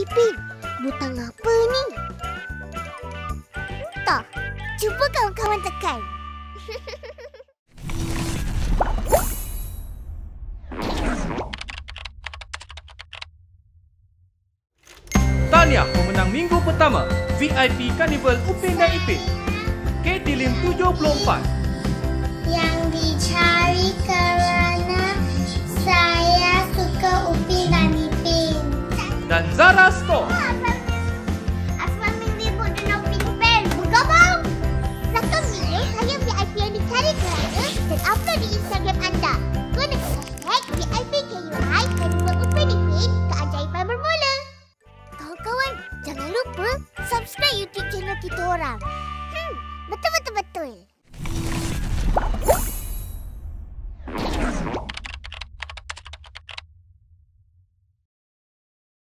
Ipin, butang apa ni? Entah. Cuba kawan-kawan tekan. Tahniah pemenang minggu pertama VIP Carnival Upin dan Ipin. Katie Lim 74. Yang dicari kerana saya suka Upin dan Ipin. Dan Zara Store.